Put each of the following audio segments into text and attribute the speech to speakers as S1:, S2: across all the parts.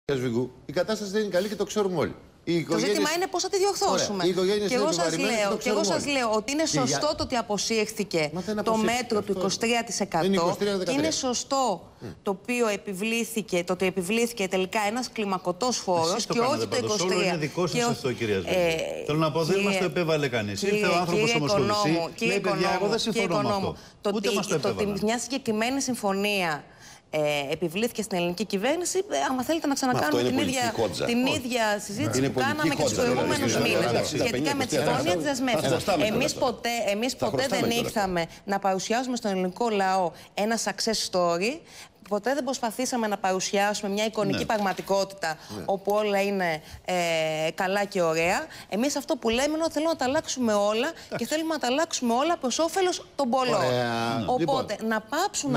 S1: Η κατάσταση δεν είναι καλή και το ξέρουμε όλοι.
S2: Το ζήτημα είναι πώς θα τη διορθώσουμε. Και εγώ σας λέω ότι είναι σωστό το ότι αποσύρθηκε το μέτρο του 23%. Και είναι σωστό το οποίο επιβλήθηκε, το ότι επιβλήθηκε τελικά ένας κλιμακωτός φόρος και όχι το 23%.
S3: Είναι δικό σας αυτό, κυρία Σβέγκου. Θέλω να πω, δεν μας το επέβαλε κανείς. Ήρθε ο άνθρωπος ομοσχολησί, λέει παιδιά, εγώ δεν συμφωνώ με αυτό.
S2: Το ότι μια συγκεκριμένη συμφωνία επιβλήθηκε στην ελληνική κυβέρνηση, άμα θέλετε να ξανακάνουμε την ίδια συζήτηση που κάναμε και τους προηγούμενους μήνες σχετικά με τη συμφωνία της δεσμεύσεως. Εμείς ποτέ δεν ήρθαμε να παρουσιάσουμε στον ελληνικό λαό ένα success story. Ποτέ δεν προσπαθήσαμε να παρουσιάσουμε μια εικονική πραγματικότητα όπου όλα είναι καλά και ωραία. Εμείς αυτό που λέμε είναι ότι θέλουμε να τα αλλάξουμε όλα και θέλουμε να τα αλλάξουμε όλα προς όφελος των πολλών. Οπότε να πάψουν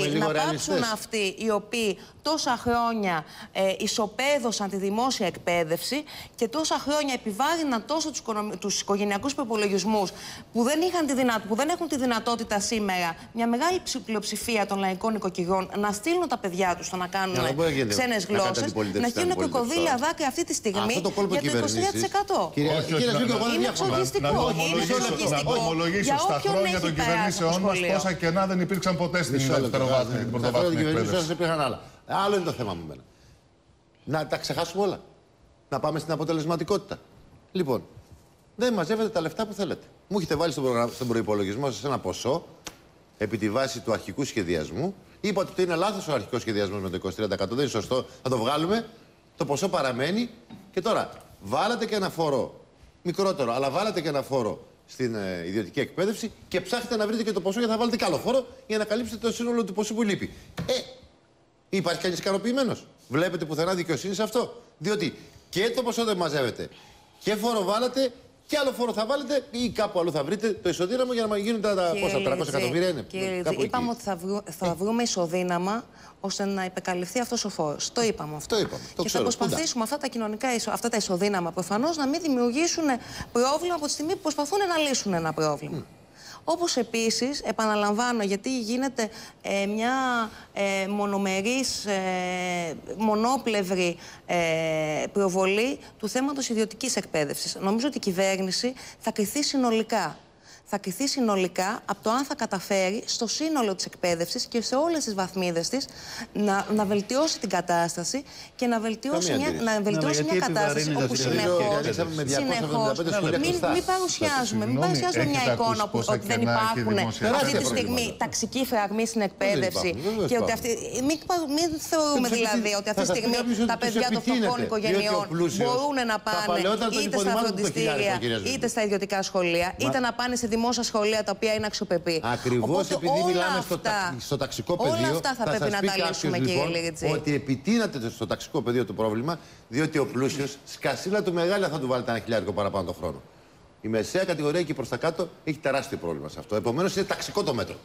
S2: αυτοί οι οποίοι τόσα χρόνια ισοπαίδωσαν τη δημόσια εκπαίδευση και τόσα χρόνια επιβάρυναν τόσο τους οικογενειακούς προπολογισμούς που δεν έχουν τη δυνατότητα σήμερα μια μεγάλη πλειοψηφία των λαϊκών οικοκυριών να στείλουν τα παιδιά τους στο να κάνουν ξένες γλώσσες, να γίνουν κροκοδίλια δάκρυα αυτή τη στιγμή για το 23%. Είναι εξοργιστικό.
S4: Να ομολογήσω στα χρόνια των κυβερνήσεών μας πόσα κενά δεν υπήρξαν ποτέ στην δευτεροβάθμια και την πρωτοβάθμια εκπαίδευση.
S1: Άλλο είναι το θέμα μου. Να τα ξεχάσουμε όλα. Να πάμε στην αποτελεσματικότητα. Λοιπόν, δεν μαζεύετε τα λεφτά που θέλετε. Μου έχετε βάλει στον προϋπολογισμό σας ένα ποσό επί τη βάση του αρχικού σχεδιασμού. Είπατε ότι είναι λάθος ο αρχικός σχεδιασμός με το 23%. Δεν είναι σωστό. Θα το βγάλουμε. Το ποσό παραμένει. Και τώρα βάλατε και ένα φόρο μικρότερο, αλλά βάλατε και ένα φόρο στην ιδιωτική εκπαίδευση και ψάχνετε να βρείτε και το ποσό για να βάλετε κι άλλο φόρο για να καλύψετε το σύνολο του ποσού που λείπει. Υπάρχει κανείς ικανοποιημένος? Βλέπετε πουθενά δικαιοσύνη σε αυτό? Διότι και το ποσό δεν μαζεύετε και φόρο βάλατε και άλλο φόρο θα βάλετε ή κάπου αλλού θα βρείτε το ισοδύναμο για να γίνουν τα πόσα, 300 εκατομμύρια είναι.
S2: Είπαμε ότι θα βρούμε ισοδύναμα ώστε να υπεκαλυφθεί αυτός ο φόρος. Το είπαμε αυτό. Και θα προσπαθήσουμε αυτά τα ισοδύναμα προφανώς να μην δημιουργήσουν πρόβλημα από τη στιγμή που προσπαθούν να λύσουν ένα πρόβλημα. Όπως επίσης, επαναλαμβάνω, γιατί γίνεται μια μονομερής, μονόπλευρη προβολή του θέματος ιδιωτικής εκπαίδευσης. Νομίζω ότι η κυβέρνηση θα κριθεί συνολικά. Θα κριθεί συνολικά από το αν θα καταφέρει στο σύνολο της εκπαίδευσης και σε όλες τις βαθμίδες της να βελτιώσει την κατάσταση και να βελτιώσει μια κατάσταση όπου συνεχώς μην παρουσιάζουμε μια εικόνα ότι δεν υπάρχουν αυτή τη στιγμή ταξικοί φραγμοί στην εκπαίδευση και ότι μην θεωρούμε δηλαδή ότι αυτή τη στιγμή τα παιδιά των φτωχών οικογενειών μπορούν να πάνε είτε στα φροντιστήρια είτε στα ιδιωτικά σχολεία είτε να πάνε σε δημόσια σχολεία τα οποία είναι αξιοπρεπή.
S1: Ακριβώς επειδή μιλάμε στο ταξικό πεδίο,
S2: όλα αυτά θα πρέπει να τα λύσουμε, κύριε Λιγιτζή.
S1: Ότι επιτείνατε στο ταξικό πεδίο το πρόβλημα, διότι ο πλούσιος, σκασίλα του μεγάλα θα του βάλετε ένα χιλιάρικο παραπάνω το χρόνο. Η μεσαία και προς τα κάτω έχει τεράστιο πρόβλημα σε αυτό. Επομένως είναι ταξικό το μέτρο.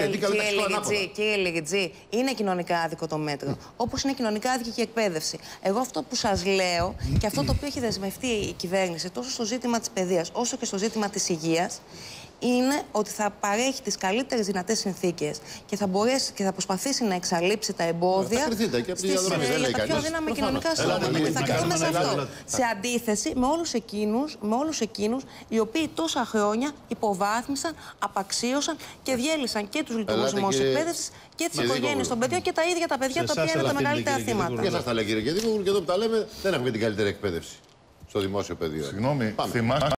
S2: Κύριε Λιγιτζή, είναι κοινωνικά άδικο το μέτρο. Όπως είναι κοινωνικά άδικη και η εκπαίδευση. Εγώ αυτό που σας λέω και αυτό το οποίο έχει δεσμευτεί η κυβέρνηση τόσο στο ζήτημα της παιδείας όσο και στο ζήτημα της υγείας είναι ότι θα παρέχει τις καλύτερες δυνατές συνθήκες και θα μπορέσει και θα προσπαθήσει να εξαλείψει τα εμπόδια για τα πιο αδύναμα κοινωνικά στρώματα. Και θα κρυθούμε σε αυτό. Σε αντίθεση με όλους εκείνους οι οποίοι τόσα χρόνια υποβάθμισαν, απαξίωσαν και διέλυσαν και τους λειτουργούς δημόσιας εκπαίδευσης και τις οικογένειες των παιδιών και τα ίδια τα παιδιά τα οποία είναι τα μεγαλύτερα θύματα.
S1: Και σας τα λέει, κύριε Κεδίκογλου, και εδώ που τα λέμε δεν έχουμε την καλύτερη εκπαίδευση στο δημόσιο πεδίο.
S4: Συγγνώμη, θυμάστε.